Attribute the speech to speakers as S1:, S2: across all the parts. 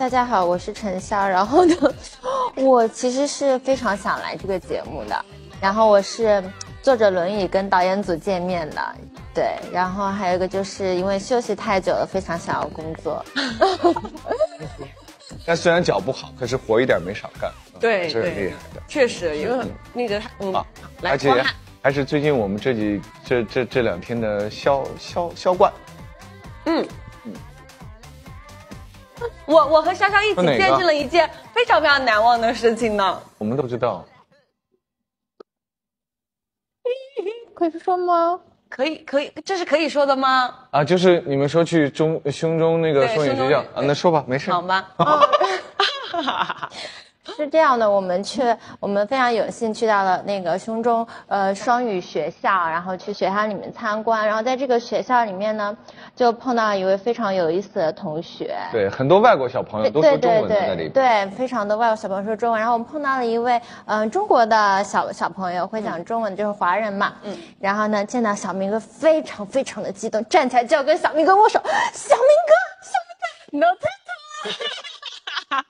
S1: 大家好，我是陈潇。然后呢，我其实是非常想来这个节目的。然后我是坐着轮椅跟导演组见面的，对。然后还有一个就是因为休息太久了，非常想要工作。
S2: 但虽然脚不好，可是活一点没少干，
S3: 对，
S2: 是很厉害的。
S3: 确实，因为那个来，
S2: 而且还是最近我们这2天的销冠。
S3: 我和潇潇一起见证了一件非常非常难忘的事情呢。
S2: 我们都知道。
S1: 可以说吗？
S3: 可以，这是可以说的吗？
S2: 啊，就是你们说去胸中那个双语学校啊，那说吧，没事。
S3: 好吧。
S1: 是这样的，我们非常有幸去到了那个胸中双语学校，然后去学校里面参观，然后在这个学校里面呢，就碰到一位非常有意思的同学。
S2: 对，很多外国小朋友都说中文在那里。
S1: 对，非常多外国小朋友说中文，然后我们碰到了一位中国的小朋友会讲中文，就是华人嘛。然后呢，见到小明哥非常非常的激动，站起来就要跟小明哥握手，小明哥 ，no tattoo。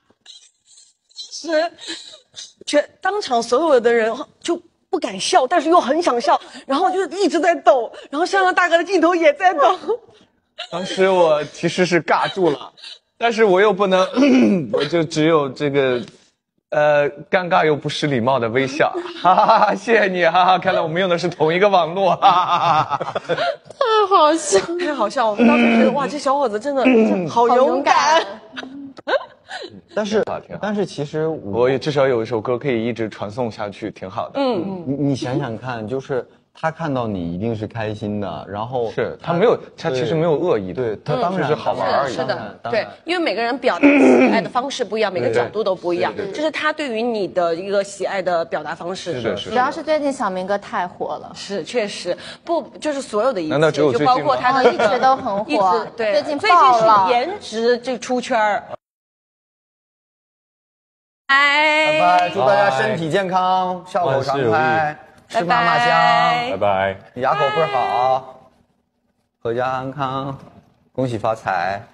S3: 当场所有的人就不敢笑，但是又很想笑，然后就一直在抖，然后香香大哥的镜头也在抖。
S2: 当时我其实是尬住了，但是我又不能，我就只有这个，尴尬又不失礼貌的微笑，哈哈哈！谢谢你，哈哈！看来我们用的是同一个网络，哈哈哈！
S1: 太好笑，
S3: 太好笑！我们当时觉得哇，这小伙子真的好勇敢。
S4: 但是其实
S2: 我也至少有一首歌可以一直传送下去，挺好的。
S4: 你想想看，就是他看到你一定是开心的，然后
S2: 是他其实没有恶意的，
S4: 对他当然
S2: 就是好玩而已。
S3: 是的，对，因为每个人表达喜爱的方式不一样，每个角度都不一样，这是他对于你的一个喜爱的表达方式。
S2: 是
S1: 主要是最近小明哥太火了，
S3: 是确实不就是所有的一切，
S2: 难道只有
S3: 就包括他的
S1: 一直都很火，
S3: 对，
S1: 最近爆了，
S3: 是颜值就出圈儿。
S4: 拜拜，祝大家身体健康，笑口常开，吃嘛嘛香，
S2: 拜拜，
S4: 牙口倍儿好，阖家安康，恭喜发财。